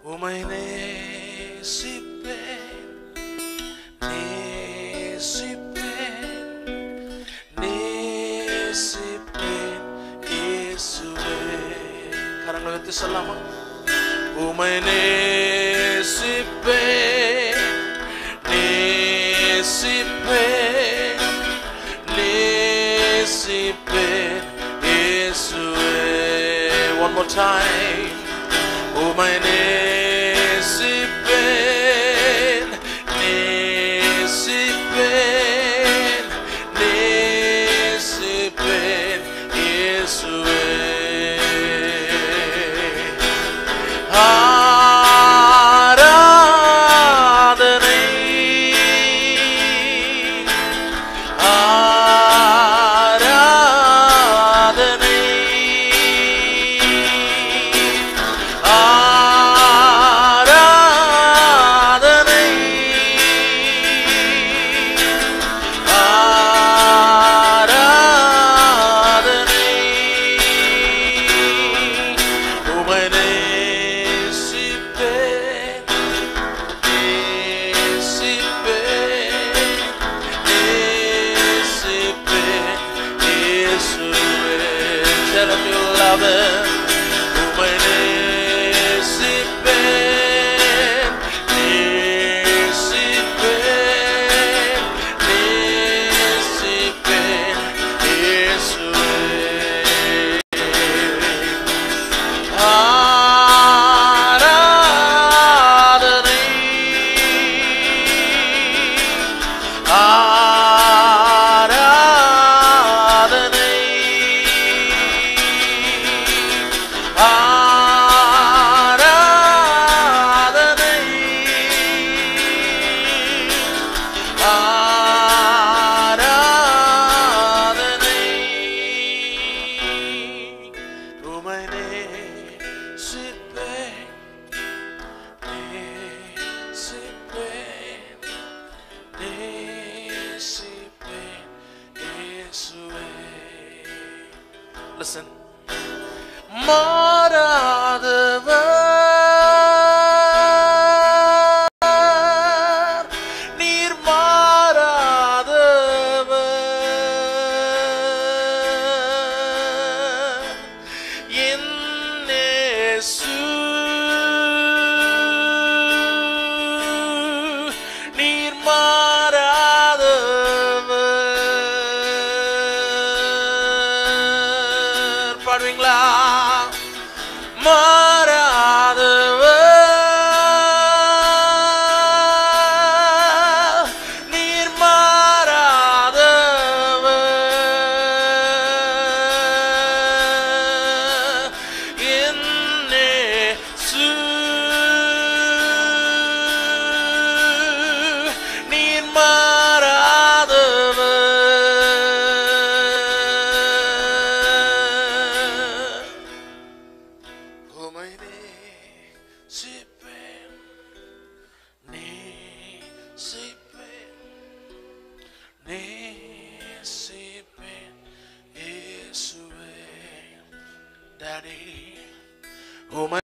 உமை நேசிப்பேன், நேசிப்பேன், நேசிப்பேன் இயேசுவே. கரங்களை வைத்து சொல்லாமா? உமை நேசிப்பேன், நேசிப்பேன், நேசிப்பேன் இயேசுவே. One more time. உமை நேசிப்பேன், நேசிப்பேன், நேசிப்பேன் இயேசுவே. ஆராதனை, ஆராதனை, ஆராதனை, ஆராதனை. உமை நேசிப்பேன், நேசிப்பேன், நேசிப்பேன் இயேசுவே. Tell him you love him. உமை நேசிப்பேன், நேசிப்பேன், நேசிப்பேன் இயேசுவே. ஆராதனை, ஆராதனை, ஆராதனை, ஆராதனை. உமை நேசிப்பேன், நேசிப்பேன், நேசிப்பேன் இயேசுவே. Listen. மாறாதவர், நீர் மாறாதவர், என் இயேசு நீர் மாறாதவர். பாடுவீங்களா? மாறாதவர், நீர் மாறாதவர், என் இயேசு நீர் மாறாதவர். உமை நேசிப்பேன், நேசிப்பேன், நேசிப்பேன் இயேசுவே. Daddy, உமை